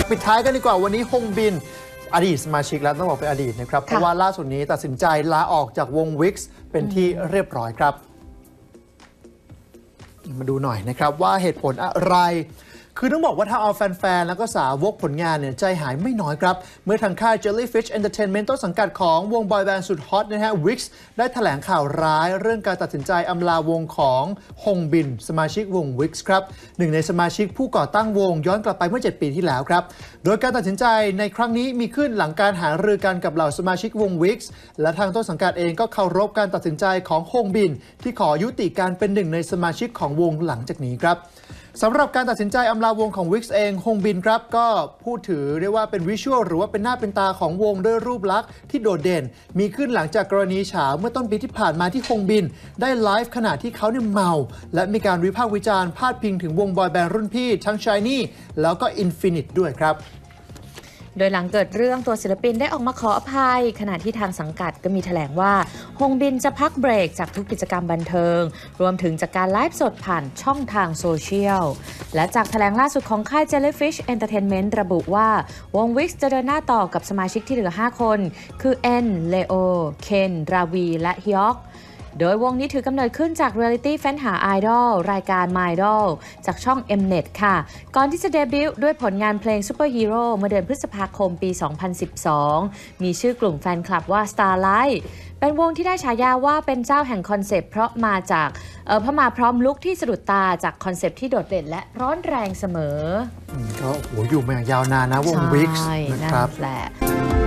ปิดท้ายกันดีกว่าวันนี้ฮงบินอดีตสมาชิกแล้วต้องบอกเป็นอดีตนะครับเพราะว่าล่าสุดนี้ตัดสินใจลาออกจากวง Wix เป็นที่เรียบร้อยครับมาดูหน่อยนะครับว่าเหตุผลอะไรคือต้องบอกว่าถ้าเอาแฟนๆแล้วก็สาวกผลงานเนี่ยใจหายไม่น้อยครับเมื่อทางค่าย Jellyfish Entertainment ต้นสังกัดของวงบอยแบนด์สุดฮอตนะฮะ Wix ได้แถลงข่าวร้ายเรื่องการตัดสินใจอำลาวงของฮงบินสมาชิกวง Wix ครับหนึ่งในสมาชิกผู้ก่อตั้งวงย้อนกลับไปเมื่อ7 ปีที่แล้วครับโดยการตัดสินใจในครั้งนี้มีขึ้นหลังการหารือกันกับเหล่าสมาชิกวง Wix และทางต้นสังกัดเองก็เคารพการตัดสินใจของฮงบินที่ขอยุติการเป็นหนึ่งในสมาชิกของวงหลังจากนี้ครับสำหรับการตัดสินใจอำลาวงของ Wix เองฮงบินครับก็พูดถือได้ว่าเป็นวิชวลหรือว่าเป็นหน้าเป็นตาของวงด้วยรูปลักษณ์ที่โดดเด่นมีขึ้นหลังจากกรณีเฉาเมื่อต้นปีที่ผ่านมาที่ฮงบินได้ไลฟ์ขณะที่เขาเนี่ยเมาและมีการวิพากษ์วิจารณ์พาดพิงถึงวงบอยแบนด์รุ่นพี่ทั้ง Shiny แล้วก็ Infinite ด้วยครับโดยหลังเกิดเรื่องตัวศิลปินได้ออกมาขออภัยขณะที่ทางสังกัดก็มีแถลงว่าฮงบินจะพักเบรกจากทุกกิจกรรมบันเทิงรวมถึงจากการไลฟ์สดผ่านช่องทางโซเชียลและจากแถลงล่าสุดของค่าย Jellyfish Entertainment ระบุว่าวง Wix จะเดินหน้าต่อกับสมาชิกที่เหลือ5 คนคือเอ็นเลโอเคนราวีและฮิยอกโดยวงนี้ถือกำเนิดขึ้นจากเรียลิตี้เฟ้นหาไอดอลรายการ My Idol จากช่อง Mnet ค่ะก่อนที่จะเดบิวต์ด้วยผลงานเพลง Super Hero เมื่อเดือนพฤษภาคมปี 2012 มีชื่อกลุ่มแฟนคลับว่า Starlight เป็นวงที่ได้ฉายาว่าเป็นเจ้าแห่งคอนเซปต์เพราะมาพร้อมลุคที่สะดุดตาจากคอนเซปต์ที่โดดเด่นและร้อนแรงเสมอก็อยู่มาอย่างยาวนานนะวง Wix นะครับแหละ